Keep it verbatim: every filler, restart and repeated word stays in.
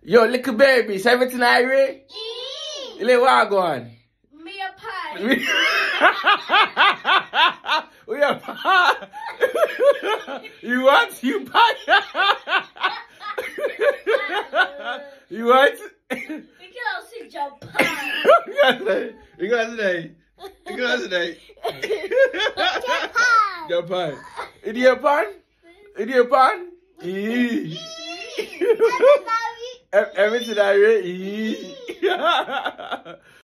Yo, little baby, is everything alright? Mm. Little what go on? Me a pie. We are pie. You what? You pie? You what? You can also jump pie. You got today. You got today. You got today. Jump pie. In your pan? In your pan? Eee. Everything I read.